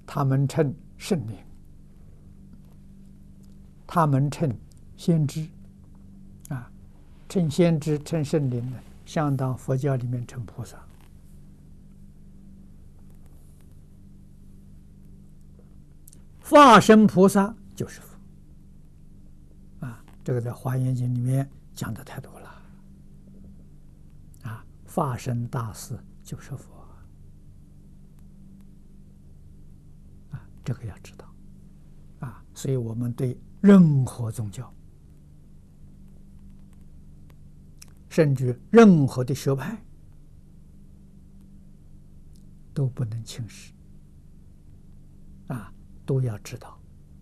他们称圣灵，他们称先知，称先知、称圣灵呢，相当佛教里面称菩萨。化身菩萨就是佛，这个在《华严经》里面讲的太多了，化身大士就是佛，这个要知道，所以我们对任何宗教，甚至任何的学派，都不能轻视，都要知道，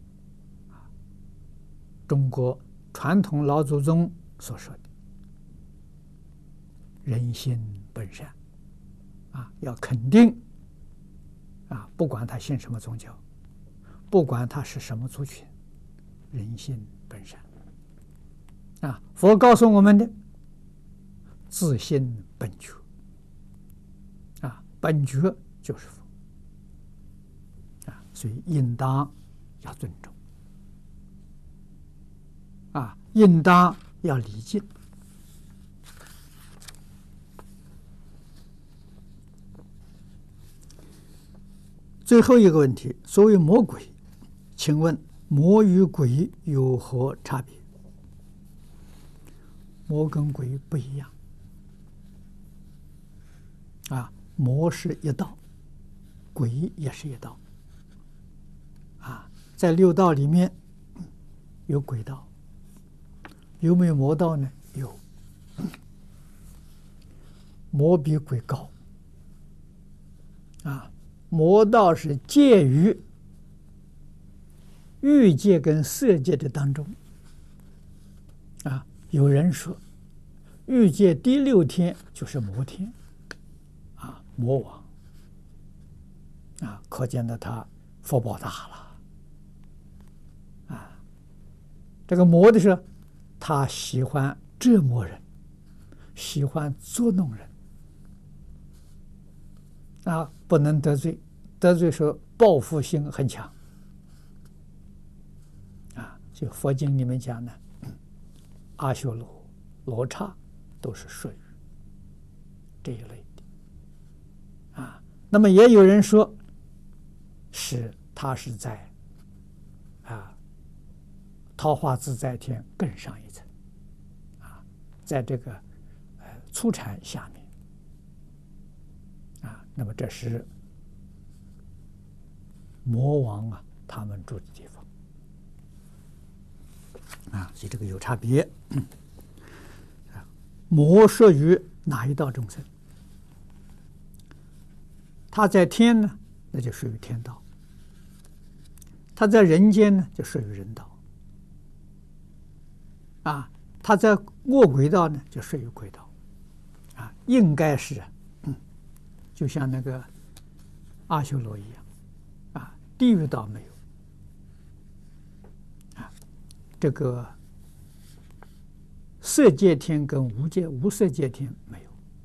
中国传统老祖宗所说的人心本善，要肯定，不管他信什么宗教，不管他是什么族群，人心本善，佛告诉我们的自性本觉，本觉就是佛，所以应当要尊重，应当要礼敬。最后一个问题，所谓魔鬼，请问魔与鬼有何差别？魔跟鬼不一样，魔是一道，鬼也是一道，在六道里面有鬼道，有没有魔道呢？有，魔比鬼高，魔道是介于欲界跟色界的当中，有人说欲界第6天就是魔天，魔王，可见的他福报大了，这个魔的是他喜欢折磨人，喜欢捉弄人，不能得罪，得罪说报复心很强，就佛经里面讲的阿修罗、罗刹都是属于这一类的，那么也有人说他是在桃花自在天更上一层，在这个初禅下面，那么这是魔王他们住的地方，所以这个有差别。魔属于哪一道众生？他在天呢，那就属于天道；他在人间呢，就属于人道。他在恶鬼道呢，就属于鬼道。应该是，就像那个阿修罗一样，地狱道没有，这个色界天跟无色界天没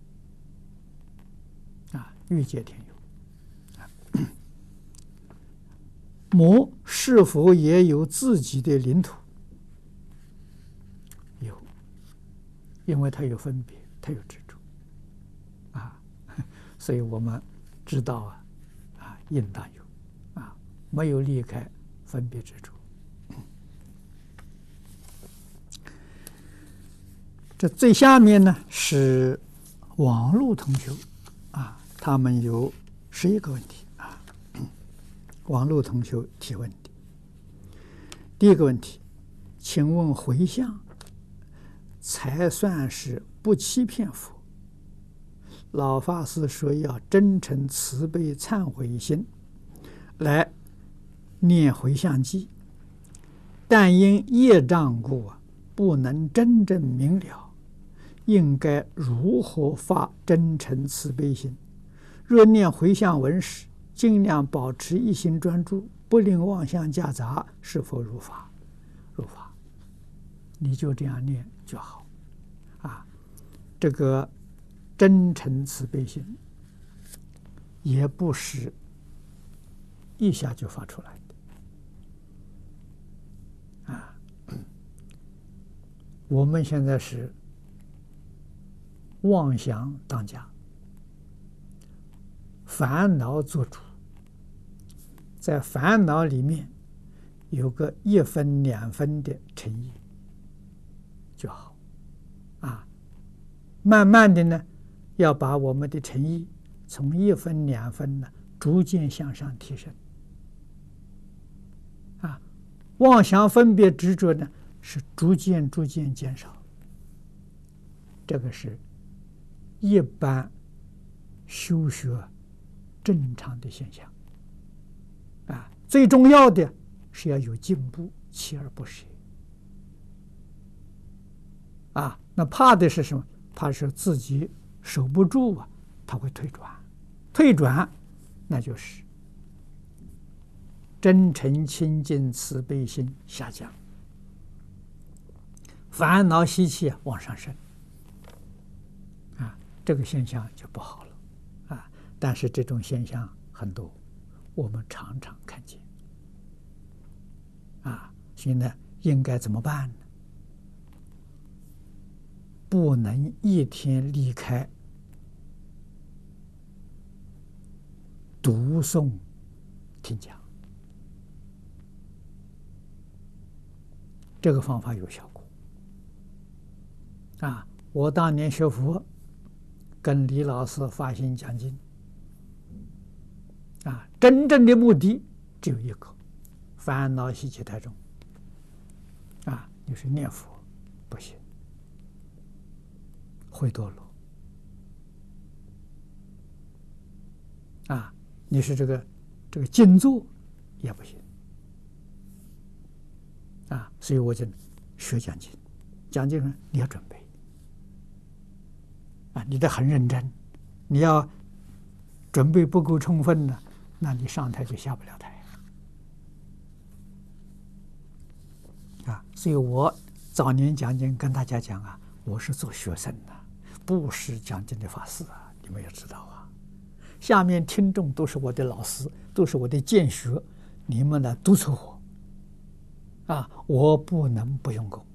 有，欲界天有。魔是否也有自己的领土？有，因为它有分别，它有执着，所以我们知道应当有，没有离开分别执着。这最下面呢是网络同学，他们有11个问题，网络同学提问的。第一个问题，请问回向才算是不欺骗佛？老法师说要真诚慈悲忏悔心来念回向偈，但因业障故不能真正明了，应该如何发真诚慈悲心？若念回向文时，尽量保持一心专注，不令妄想夹杂，是否如法？如法，你就这样念就好。这个真诚慈悲心，也不是一下就发出来的啊。我们现在是妄想当家，烦恼做主，在烦恼里面有个1分2分的诚意就好啊。慢慢的呢，要把我们的诚意从1分2分呢，逐渐向上提升啊。妄想分别执着呢，是逐渐减少。这个是一般修学正常的现象啊。最重要的是要有进步，锲而不舍啊。那怕的是什么？怕是自己守不住啊，他会退转，那就是真诚清净慈悲心下降，烦恼习气往上升啊，这个现象就不好了啊。但是这种现象很多，我们常常看见啊。现在应该怎么办呢？不能一天离开读诵听讲，这个方法有效果啊。我当年学佛，跟李老师发心讲经啊，真正的目的只有一个：烦恼习气太重啊，就是念佛不行，会堕落啊。你是这个静坐也不行啊。所以我就学讲经，讲经你要准备啊，你得很认真。你要准备不够充分呢，那你上台就下不了台啊。所以我早年讲经跟大家讲啊，我是做学生的，不是讲经的法师啊，你们也知道啊。下面听众都是我的老师，都是我的见学，你们呢督促我啊，我不能不用功。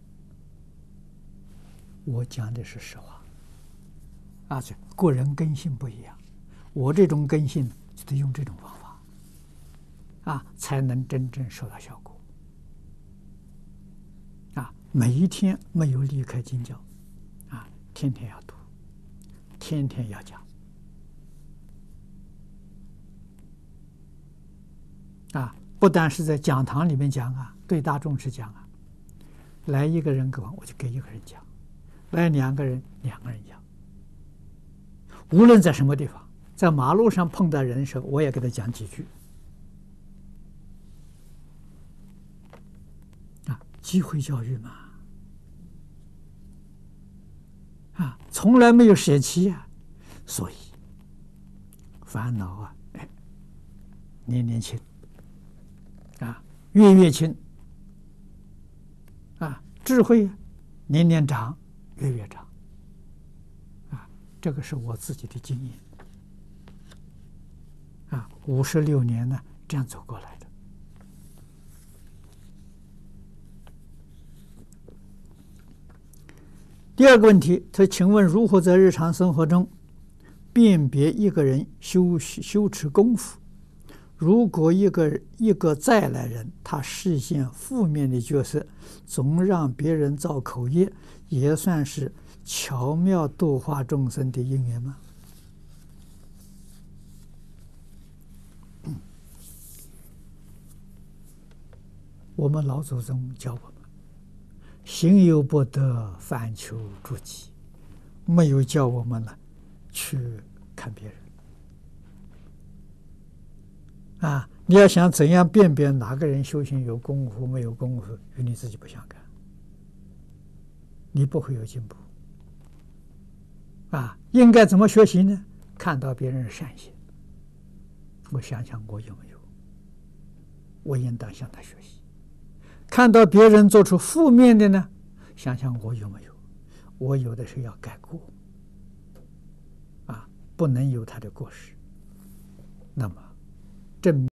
我讲的是实话啊，这个人根性不一样，我这种根性就得用这种方法啊，才能真正收到效果啊。每一天没有离开经教啊，天天要读，天天要讲啊。不但是在讲堂里面讲啊，对大众是讲啊。来一个人给我就给一个人讲，来2个人2个人讲。无论在什么地方，在马路上碰到人的时候，我也给他讲几句啊，机会教育嘛啊，从来没有舍弃啊。所以烦恼啊，年轻啊，越轻啊，智慧年长，越长啊。这个是我自己的经验啊，56年呢这样走过来的。第二个问题，他请问如何在日常生活中辨别一个人修持功夫？如果一个再来人，他视线负面的角色，总让别人造口业，也算是巧妙度化众生的因缘吗？我们老祖宗教我们，行有不得，反求诸己，没有叫我们呢去看别人啊。你要想怎样辨别哪个人修行有功夫没有功夫，与你自己不相干，你不会有进步啊。应该怎么学习呢？看到别人的善行，我想想我有没有，我应当向他学习。看到别人做出负面的呢，想想我有没有，我有的是要改过啊，不能有他的过失。那么正